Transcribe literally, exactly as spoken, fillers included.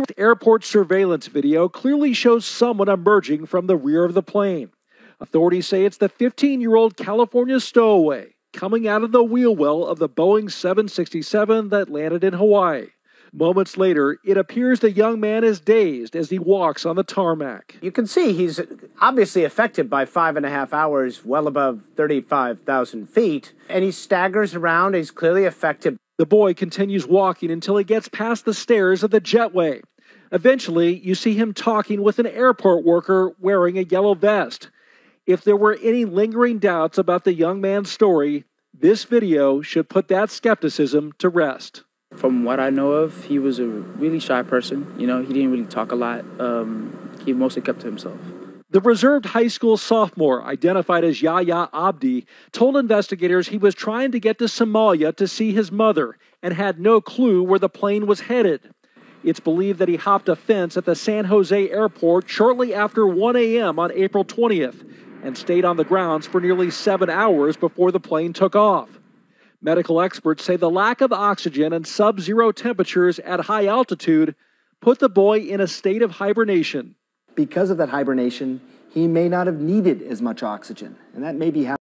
photographed airport surveillance video clearly shows someone emerging from the rear of the plane. Authorities say it's the fifteen-year-old California stowaway coming out of the wheel well of the Boeing seven sixty-seven that landed in Hawaii. Moments later, it appears the young man is dazed as he walks on the tarmac. You can see he's obviously affected by five and a half hours, well above thirty-five thousand feet, and he staggers around. He's clearly affected. The boy continues walking until he gets past the stairs of the jetway. Eventually, you see him talking with an airport worker wearing a yellow vest. If there were any lingering doubts about the young man's story, this video should put that skepticism to rest. From what I know of, he was a really shy person. You know, he didn't really talk a lot. Um, he mostly kept to himself. The reserved high school sophomore, identified as Yahya Abdi, told investigators he was trying to get to Somalia to see his mother and had no clue where the plane was headed. It's believed that he hopped a fence at the San Jose airport shortly after one a m on April twentieth and stayed on the grounds for nearly seven hours before the plane took off. Medical experts say the lack of oxygen and sub-zero temperatures at high altitude put the boy in a state of hibernation. Because of that hibernation, he may not have needed as much oxygen, and that may be how